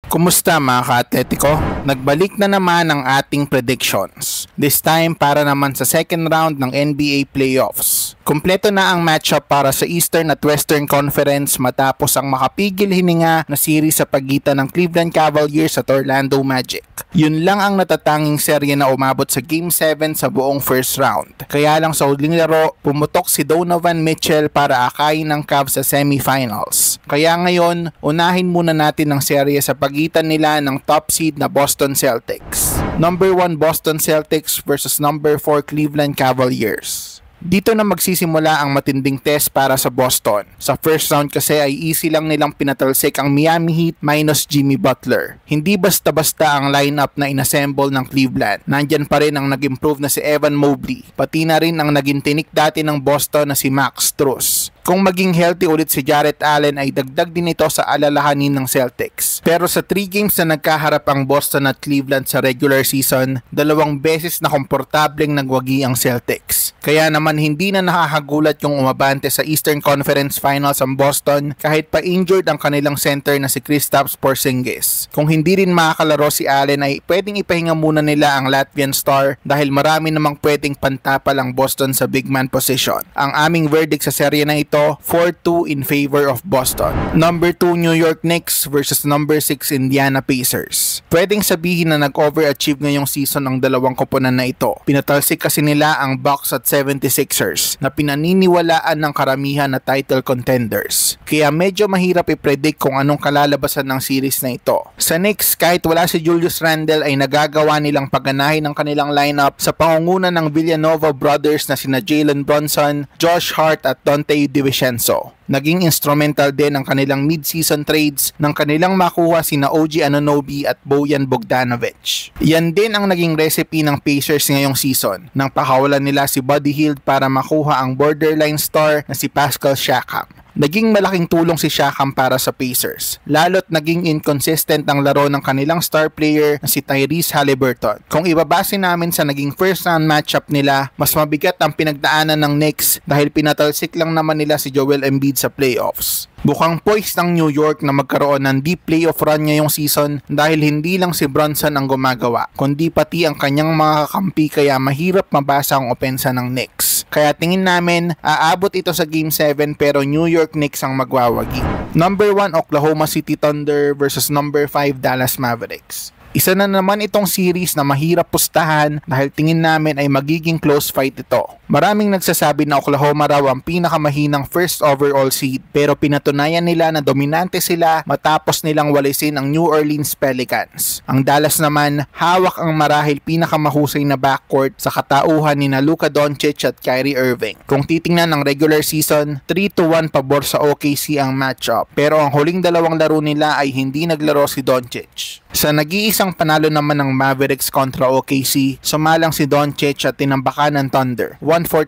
Kumusta mga ka-Atletico? Nagbalik na naman ang ating predictions. This time para naman sa second round ng NBA playoffs. Kumpleto na ang matchup para sa Eastern at Western Conference matapos ang makapigil hininga na series sa pagitan ng Cleveland Cavaliers at Orlando Magic. Yun lang ang natatanging serye na umabot sa Game 7 sa buong first round. Kaya lang sa huling laro, pumutok si Donovan Mitchell para akayin ng Cavs sa semifinals. Kaya ngayon, unahin muna natin ang serye sa pagitan nila ng top seed na Boston Celtics. Number 1 Boston Celtics versus number 4 Cleveland Cavaliers. Dito na magsisimula ang matinding test para sa Boston. Sa first round kasi ay easy lang nilang pinatalsik ang Miami Heat minus Jimmy Butler. Hindi basta-basta ang lineup na inassemble ng Cleveland. Nandyan pa rin ang nag-improve na si Evan Mobley. Pati na rin ang naging tinik dati ng Boston na si Max Strus. Kung maging healthy ulit si Jarrett Allen ay dagdag din ito sa alalahanin ng Celtics. Pero sa 3 games na nagkaharap ang Boston at Cleveland sa regular season, 2 beses na komportableng nagwagi ang Celtics. Kaya naman hindi na nakakagulat yung umabante sa Eastern Conference Finals ang Boston kahit pa injured ang kanilang center na si Kristaps Porzingis. Kung hindi rin makakalaro si Allen ay pwedeng ipahinga muna nila ang Latvian star dahil marami namang pwedeng pantapal ang Boston sa big man position. Ang aming verdict sa serye na ito 4-2 in favor of Boston. Number 2 New York Knicks versus number 6 Indiana Pacers. Pwedeng sabihin na nag-overachieve ngayong season ang dalawang koponan na ito. Pinatalsik kasi nila ang Bucks at 76ers na pinaniniwalaan ng karamihan na title contenders. Kaya medyo mahirap i-predict kung anong kalalabasan ng series na ito. Sa Knicks, kahit wala si Julius Randle ay nagagawa nilang pagganahin ng kanilang lineup sa pangunguna ng Villanova brothers na sina Jalen Brunson, Josh Hart at Donte DiVincenzo. Naging instrumental din ang kanilang mid-season trades nang kanilang makuha sina OG Anunoby at Bojan Bogdanovic. Yan din ang naging recipe ng Pacers ngayong season nang pakawalan nila si Buddy Hield para makuha ang borderline star na si Pascal Siakam. Naging malaking tulong si Siakam para sa Pacers, lalo't naging inconsistent ang laro ng kanilang star player na si Tyrese Haliburton. Kung ibabase namin sa naging first round matchup nila, mas mabigat ang pinagdaanan ng Knicks dahil pinatalsik lang naman nila si Joel Embiid sa playoffs. Bukang poised ng New York na magkaroon ng deep playoff run ngayong season dahil hindi lang si Brunson ang gumagawa, kundi pati ang kanyang mga kakampi kaya mahirap mabasa ang opensa ng Knicks. Kaya tingin namin, aabot ito sa Game 7 pero New York Knicks ang magwawagi. Number 1 Oklahoma City Thunder versus number 5 Dallas Mavericks. Isa na naman itong series na mahirap pustahan dahil tingin namin ay magiging close fight ito. Maraming nagsasabi na Oklahoma raw ang pinakamahinang first overall seed pero pinatunayan nila na dominante sila matapos nilang walisin ang New Orleans Pelicans. Ang Dallas naman, hawak ang marahil pinakamahusay na backcourt sa katauhan ni Luka Doncic at Kyrie Irving. Kung titingnan ng regular season, 3-1 pabor sa OKC ang matchup pero ang huling dalawang laro nila ay hindi naglaro si Doncic. Sa nag-iisang panalo naman ng Mavericks kontra OKC, sumalang si Doncic at tinambakan ng Thunder,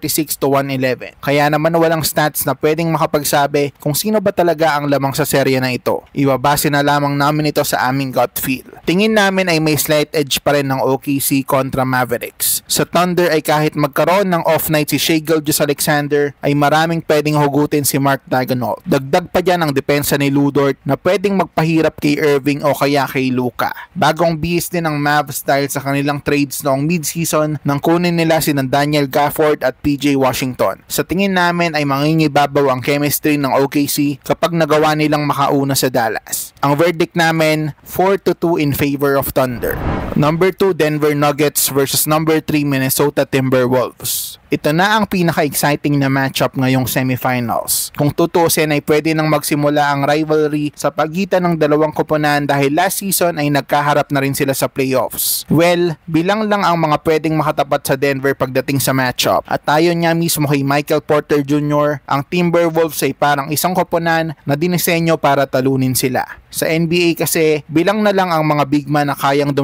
146-111. Kaya naman walang stats na pwedeng makapagsabi kung sino ba talaga ang lamang sa serye na ito. Ibabase na lamang namin ito sa aming gut feel. Tingin namin ay may slight edge pa rin ng OKC kontra Mavericks. Sa Thunder ay kahit magkaroon ng off night si Shai Gilgeous-Alexander, ay maraming pwedeng hugutin si Mark Daigneault. Dagdag pa dyan ang depensa ni Lu Dort na pwedeng magpahirap kay Irving o kaya kay Luka. Bagong bihis din ang Mavs dahil sa kanilang trades noong mid-season nang kunin nila si Daniel Gafford at PJ Washington. Sa tingin namin ay mangingibabaw ang chemistry ng OKC kapag nagawa nilang makauna sa Dallas. Ang verdict namin, 4-2 in favor of Thunder. Number 2 Denver Nuggets versus number 3 Minnesota Timberwolves. Ito na ang pinaka-exciting na matchup ngayong semifinals. Kung tutuusin ay pwede nang magsimula ang rivalry sa pagitan ng dalawang koponan dahil last season ay nagkaharap na rin sila sa playoffs. Well, bilang lang ang mga pwedeng makatapat sa Denver pagdating sa matchup. At tayo niya mismo kay Michael Porter Jr., ang Timberwolves ay parang isang koponan na dinisenyo para talunin sila. Sa NBA kasi, bilang na lang ang mga big man na kayang dumepensa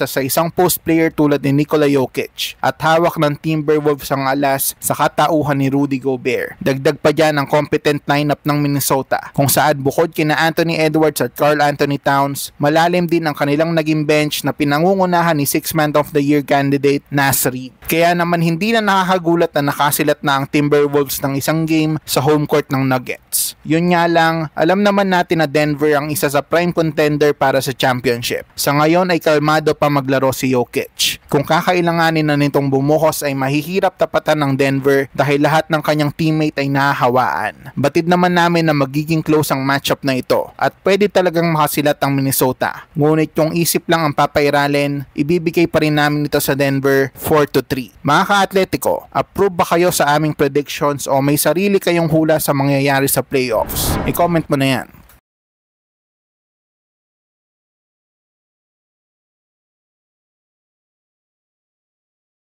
kaysa sa isang post player tulad ni Nikola Jokic at hawak ng Timberwolves ang alas sa katauhan ni Rudy Gobert. Dagdag pa dyan ang competent lineup ng Minnesota kung saan bukod kina Anthony Edwards at Karl Anthony Towns, malalim din ang kanilang naging bench na pinangungunahan ni Sixth Man of the Year candidate Naz Reid. Kaya naman hindi na nakakagulat na nakasilat na ang Timberwolves ng isang game sa home court ng Nuggets. Yun nga lang, alam naman natin na Denver ang isa sa prime contender para sa championship. Sa ngayon ay kalmado pa maglaro si Jokic. Kung kakailanganin na nitong bumuhos ay mahihirap tapatan ng Denver dahil lahat ng kanyang teammate ay nahahawaan. Batid naman namin na magiging close ang matchup na ito at pwede talagang makasilat ang Minnesota. Ngunit kung isip lang ang papairalin, ibibigay pa rin namin ito sa Denver 4-3. Mga ka-Atletico, approve ba kayo sa aming predictions o may sarili kayong hula sa mangyayari sa playoffs? I-comment mo na yan.